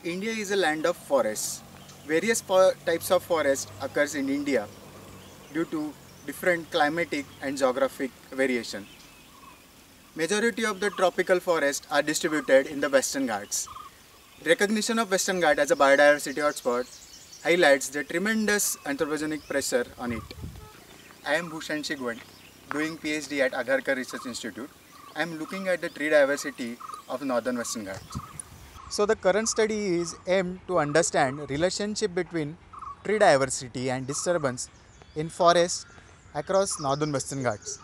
India is a land of forests. Various types of forest occurs in India due to different climatic and geographic variation. Majority of the tropical forests are distributed in the Western Ghats. Recognition of Western Ghats as a biodiversity hotspot highlights the tremendous anthropogenic pressure on it. I am Bhushan Shigwan, doing PhD at Agharkar Research Institute. I am looking at the tree diversity of Northern Western Ghats. So the current study is aimed to understand relationship between tree diversity and disturbance in forests across Northern Western Ghats.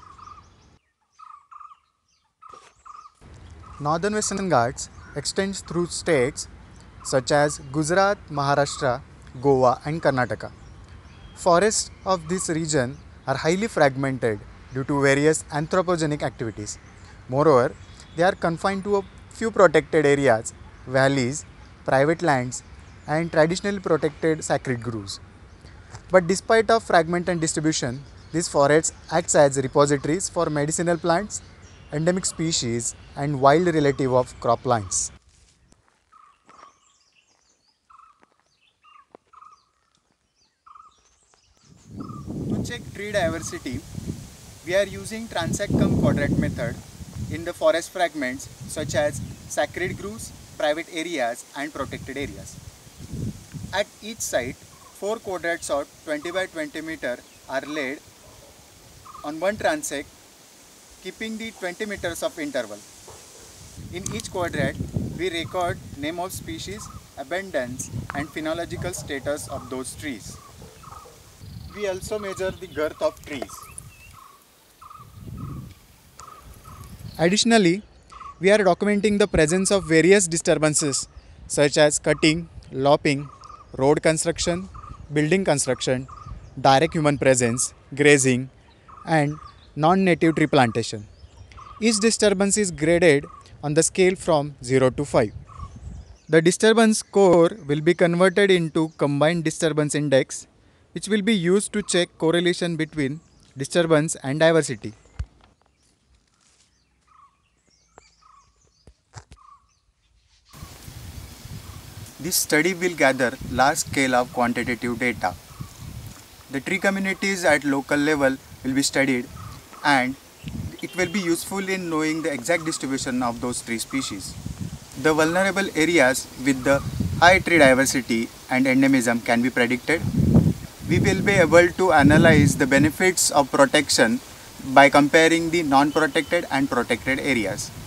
Northern Western Ghats extends through states such as Gujarat, Maharashtra, Goa and Karnataka. Forests of this region are highly fragmented due to various anthropogenic activities. Moreover, they are confined to a few protected areas, valleys, private lands and traditionally protected sacred groves. But despite of fragment and distribution, these forests act as repositories for medicinal plants, endemic species and wild relative of croplands. To check tree diversity, we are using transect-cum-quadrat method in the forest fragments such as sacred groves, private areas and protected areas. At each site, 4 quadrats of 20 by 20 meter are laid on one transect, keeping the 20 meters of interval. In each quadrat, we record name of species, abundance and phenological status of those trees. We also measure the girth of trees. Additionally, we are documenting the presence of various disturbances such as cutting, lopping, road construction, building construction, direct human presence, grazing, and non-native tree plantation. Each disturbance is graded on the scale from 0 to 5. The disturbance score will be converted into combined disturbance index, which will be used to check correlation between disturbance and diversity. This study will gather large scale of quantitative data. The tree communities at local level will be studied and it will be useful in knowing the exact distribution of those tree species. The vulnerable areas with the high tree diversity and endemism can be predicted. We will be able to analyze the benefits of protection by comparing the non-protected and protected areas.